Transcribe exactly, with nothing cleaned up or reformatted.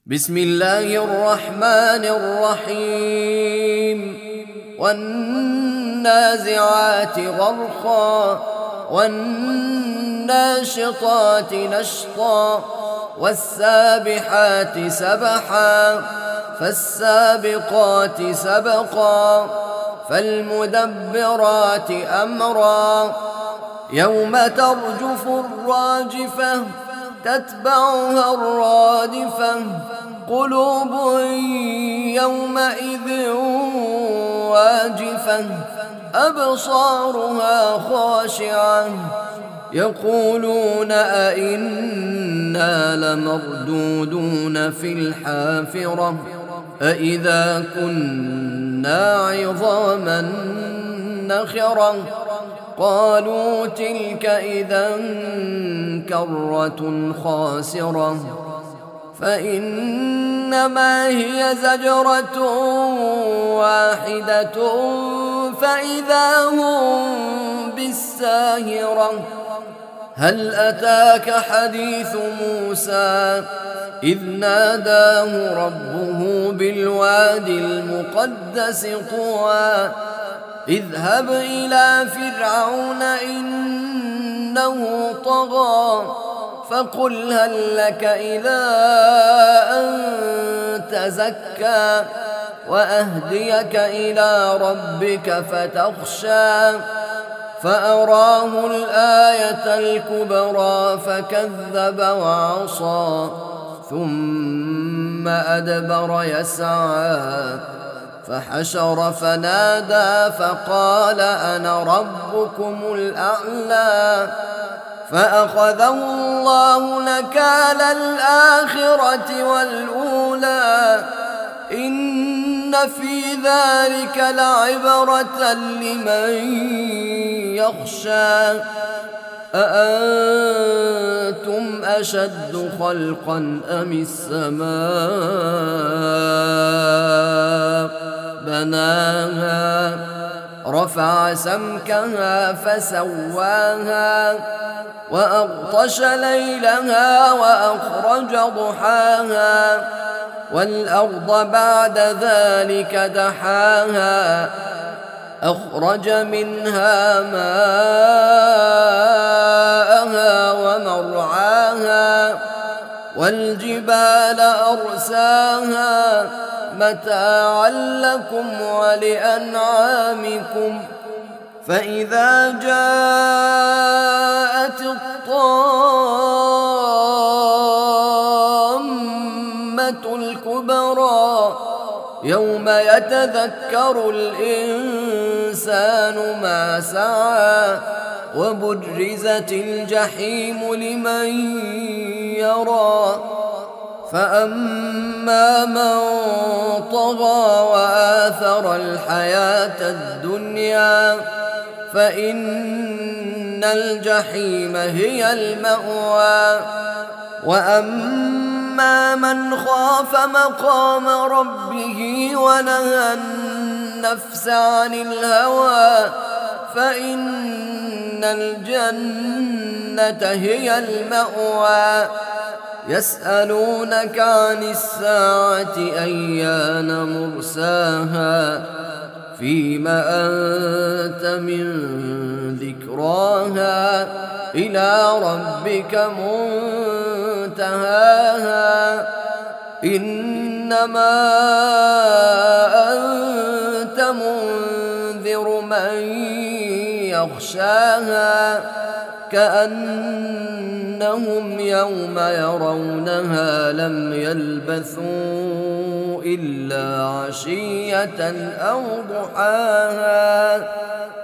بسم الله الرحمن الرحيم والنازعات غرقا والناشطات نشطا والسابحات سبحا فالسابقات سبقا فالمدبرات أمرا يوم ترجف الراجفة تتبعها الرادفة قلوب يومئذ واجفة أبصارها خاشعة يقولون أئنا لمردودون في الحافرة أئذا كنا عظاما نخرة قالوا تلك إذا كرة خاسرة فإنما هي زجرة واحدة فإذا هم بالساهرة هل أتاك حديث موسى إذ ناداه ربه بالواد المقدس طوى اذهب إلى فرعون إنه طغى فقل هل لك إلى أن تزكى وأهديك إلى ربك فتخشى فأراه الآية الكبرى فكذب وعصى ثم أدبر يسعى فحشر فنادى فقال أنا ربكم الأعلى فأخذه الله نكال الآخرة والأولى إن في ذلك لعبرة لمن يخشى أأنتم أشد خلقا أم السماء بناها رفع سمكها فسواها وأغطش ليلها وأخرج ضحاها والأرض بعد ذلك دحاها أخرج منها ماءها ومرعاها والجبال أرساها متاعا لكم ولأنعامكم فإذا جاءت الطامة الكبرى يوم يتذكر الإنسان ما سعى وبرزت الجحيم لمن يرى فأما من طغى وآثر الحياة الدنيا فإن الجحيم هي المأوى وأما من خاف مقام ربه ونهى النفس عن الهوى فإن الجنة هي المأوى يسألونك عن الساعة أيان مرساها فيم أنت من ذكراها إلى ربك منتهاها إنما أنت منذر من يخشاها كأنهم يوم يرونها لم يلبثوا إلا عشية أو ضحاها